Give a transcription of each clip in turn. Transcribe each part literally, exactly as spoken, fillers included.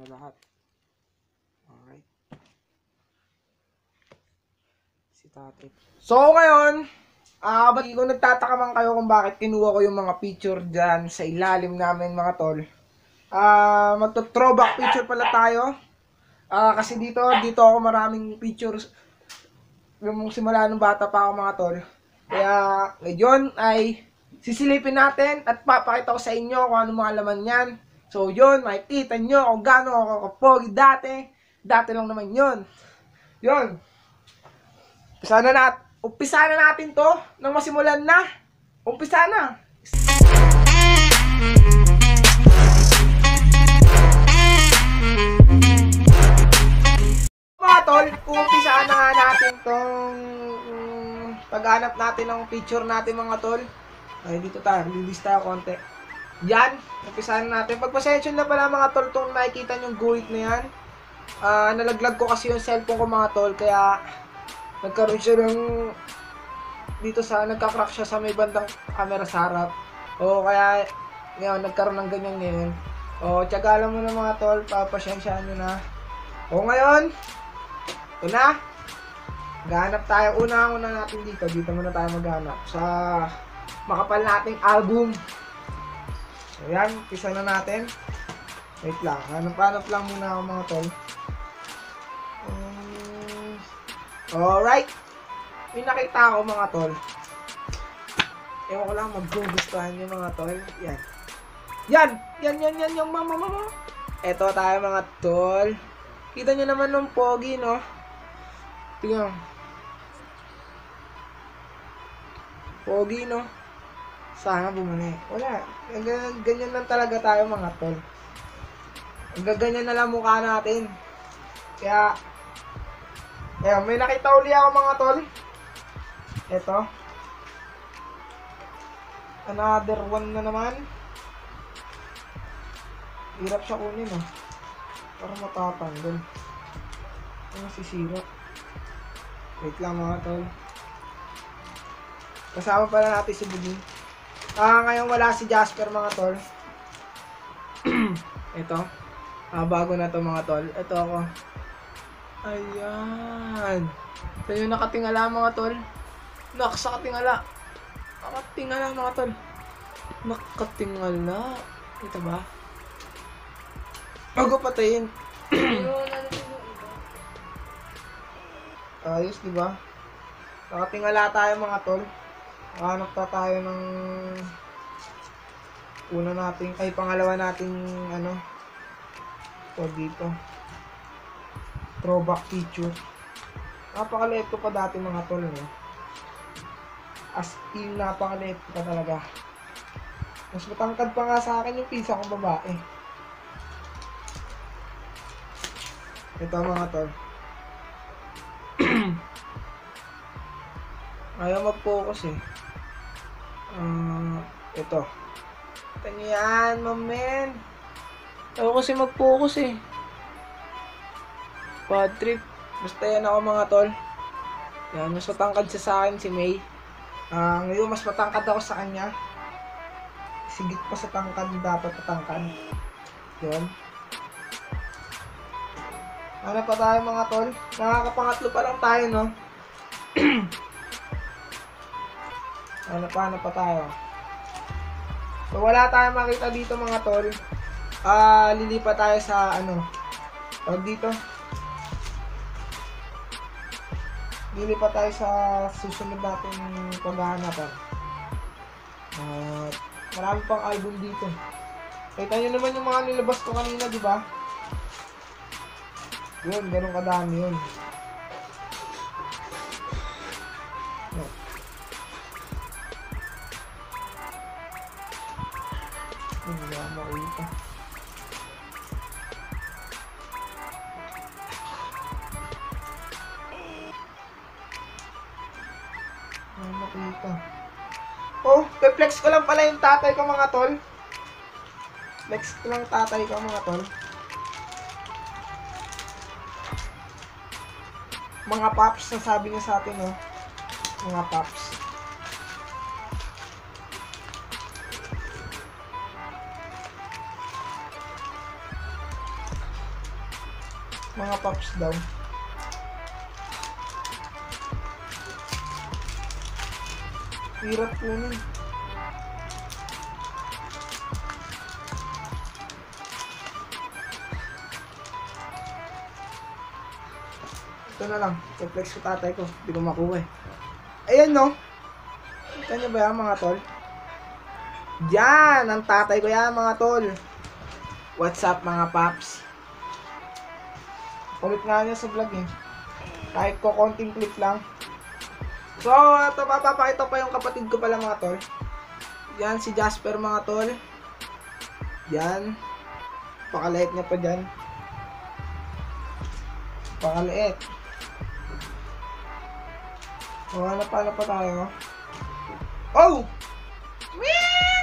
lahat. Alright. Si tatay. So ngayon, ah, uh, kung nagtataka man kayo kung bakit kinuha ko yung mga picture dyan sa ilalim namin mga tol. Ah, uh, magto-throwback picture pala tayo. Ah, uh, kasi dito, dito ako maraming pictures yung simula nung bata pa ako mga tol. Kaya ngayon ay sisilipin natin at papakita ko sa inyo kung ano mga laman yan. So yun, makikita nyo kung gaano ako kapogi dati. Dati lang naman yun. Yun. Umpisa na, nat umpisa na natin to nang masimulan na. Umpisa na. Mga tol, umpisaan na nga natin tong um, paghanap natin ng picture natin mga tol. Ay, dito tayo. Release tayo konti. Yan. Umpisaan na natin. Pagpasensyon na pala mga tol itong nakikita nyong guhit na yan. Uh, nalaglag ko kasi yung cellphone ko mga tol. Kaya nagkaroon siya ng dito sa, nagka-crack siya sa may bandang camera sa harap. O kaya ngayon, nagkaroon ng ganyan ngayon. O, tiyaga lang muna mga tol. Papasensyaan nyo na. O ngayon, ito na. Maghanap tayo. Una-una natin dito. Dito muna tayo maghanap. Sa makapal nating album. Ayan, pisa na natin. Wait lang. Hanap-hanap lang muna ako mga tol. Um, Alright. May nakita ako mga tol. Ewan ko lang maggugustuhan nyo mga tol. Yan. Yan! Yan, yan, yan, yung mama, mama. Eto tayo mga tol. Kita nyo naman ng pogi, no? Tingnan. Pogi, no? Sana bumali. Wala. Ganyan, ganyan lang talaga tayo mga tol. Gaganyan na lang mukha natin. Kaya, eh, may nakita uli ako mga tol. Ito. Another one na naman. Hirap siya kunin, oh. Para matatanggal. Ano sisira? Wait lang mga tol. Kasama pala natin si Buding. Ah, ngayon wala si Jasper mga tol. Ito. Ah, bago na to mga tol. Ito ako. Ayan. Ito yung nakatingala mga tol. Nakasakatingala. Nakatingala mga tol. Nakatingala. Ito ba? Bago patayin. Ayos, di ba? Nakatingala tayo mga tol. Hanap ta tayo ng una nating, ay pangalawa nating ano, ito dito. Throwback picture. Napakaliit ko pa dati mga tol, no? As in, napakaliit ko pa talaga. Mas matangkad pa nga sa akin yung pisa kong babae. Ito mga tol. Ayaw mag-focus eh. Uh, ito. Ito nyo yan, mamen. Ayaw kasi mag-focus eh. Bad trip. Basta yan ako mga tol. Yan, mas matangkad siya sa akin si May. Uh, ngayon, mas matangkad ako sa kanya. Sigit pa sa tangkad, dapat patangkad. Yun. Ano pa tayo mga tol? Nakakapangatlo pa lang tayo, no? Ano pa, ano pa tayo? So, wala tayong makita dito mga tol. Ah, uh, lilipat tayo sa, ano, tawag dito. Lilipat tayo sa susunod natin paghahanapan. Uh, marami pang album dito. Kita nyo naman yung mga nilabas ko kanina, di ba? Yun, ganun kadami yun. Hindi na makita. Hindi makita. Oh, pe-flex ko lang pala yung tatay ko mga tol. Flex ko lang tatay ko mga tol. Mga paps na sabi niya sa atin, oh. Mga paps. Mga paps daw. Hirap kunin. Ito na lang. I-flex ko tatay ko. Hindi ko makuha eh. Ayan no. Kita nyo ba yan mga tol? Diyan! Ang tatay ko yan mga tol. What's up mga paps? Ulit nga niya sa vlog eh. Kahit ko konting clip lang. So, ito papapakita pa yung kapatid ko pala mga tol. Yan si Jasper mga tol. Yan. Pakaliit niya pa dyan. Pakaliit. O, ano pa, ano pa tayo? Oh! Wee!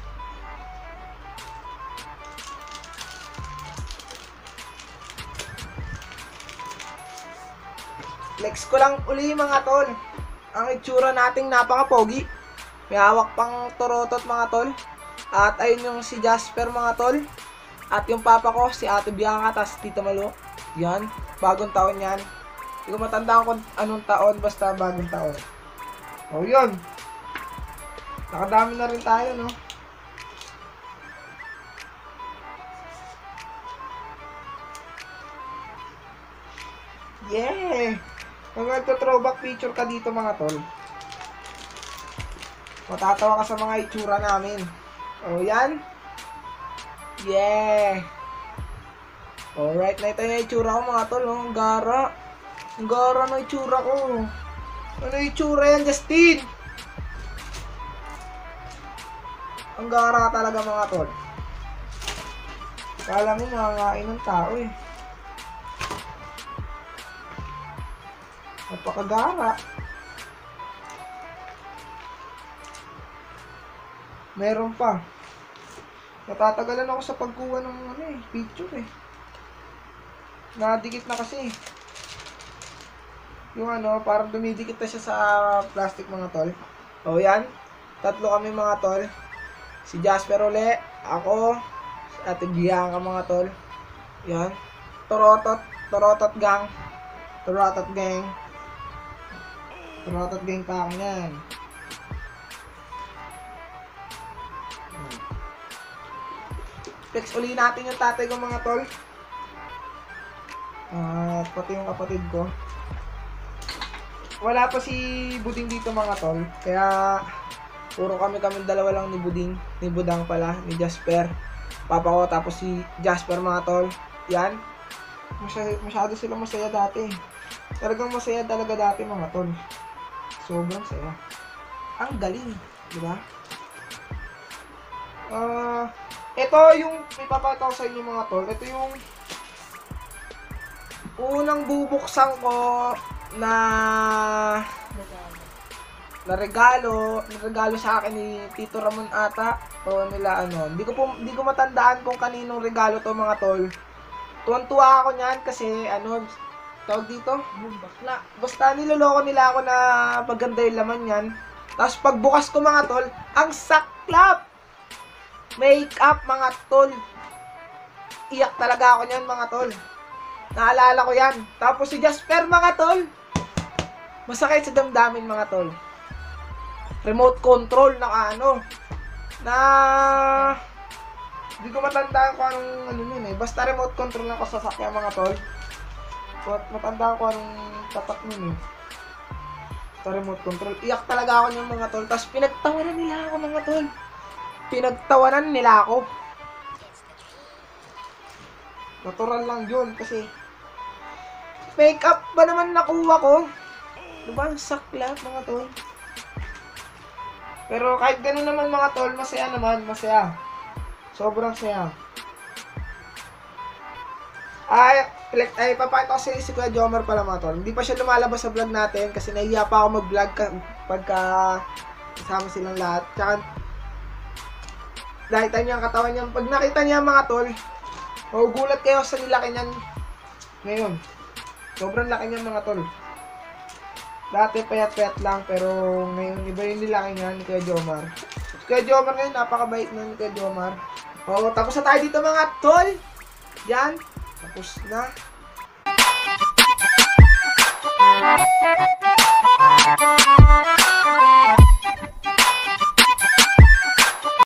Flex ko lang uli mga tol. Ang itsura nating napaka-pogi. May hawak pang torotot mga tol. At ayun yung si Jasper mga tol. At yung papa ko, si Ate Bianca, tas Tita Malo. Yan, bagong taon yan. Hindi ko matandaan kung anong taon, basta bagong taon. O yun. Nakadami na rin tayo, no? Yeah! Kung nagto-throwback picture ka dito mga tol, matatawa ka sa mga itsura namin. O yan. Yeah. Alright, na ito yung itsura ko mga tol. Oh. Ang gara. Ang gara ng itsura ko. Ano yung itsura yan, Justin? Ang gara talaga mga tol. Kala mo mangangain ng tao eh. Napakagara. Meron pa. Natatagalan ako sa pagkuha ng ano eh, picture eh. Nadikit na kasi. Yung ano, parang dumidikit na siya sa plastic mga tol. O yan. Tatlo kami mga tol. Si Jasper uli, ako, si Ate Bianca mga tol. Yan. Torotot, Torotot gang. Torotot gang. Torotot gang pa ako yan. Flex uli natin yung tatay ko mga tol. At uh, pati yung kapatid ko. Wala pa si Buding dito mga tol. Kaya puro kami kami dalawa lang ni Buding. Ni Budang pala, ni Jasper. Papa ko tapos si Jasper mga tol. Yan. Masyado, masyado sila masaya dati. Talagang masaya talaga dati mga tol. Sobrang saya. Ang galing, di ba? Ah, uh, ito yung ipapakita ko sa inyo mga tol. Ito yung unang bubuksan ko na na regalo, na regalo sa akin ni Tito Ramon ata o nila ano. Hindi ko po hindi ko matandaan kung kaninong regalo to mga tol. Tuwan-tuwa ako niyan kasi ano tawag dito, bakla. Basta niloloko nila ako na maganda yung laman niyan. Tapos pagbukas ko mga tol, ang saklap. Make-up mga tol. Iyak talaga ako niyan mga tol. Naalala ko yan. Tapos si Jasper mga tol. Masakit sa damdamin mga tol. Remote control na ano. Na hindi ko matandaan kung anong ano nun eh. Basta remote control lang ako sa sasakyan mga tol. Matandaan ko anong tatak nun eh. Sa remote control. Iyak talaga ako niyan mga tol. Tapos pinagtawanan nila ako mga tol. Pinagtawanan nila ako. Natural lang yun kasi make-up ba naman nakuha ko? Diba? Saklap mga tol. Pero kahit ganun naman mga tol, masaya naman, masaya. Sobrang saya. Ay, ay papakita ko si, si Kuya Jomar pala mga tol. Hindi pa siya lumalabas sa vlog natin kasi nahiya pa ako mag-vlog ka, pagka kasama silang lahat. Tsaka nakita niya ang katawan niya. Pag nakita niya mga tol, magugulat kayo sa nilaki niyan ngayon. Sobrang laki niyan mga tol. Dati payat-payat lang, pero ngayon iba yung nilaki niya ni Kuya Jomar. Kuya Jomar ngayon, napakabait na ni Kuya Jomar. O, tapos na tayo dito mga tol. Yan. Tapos na.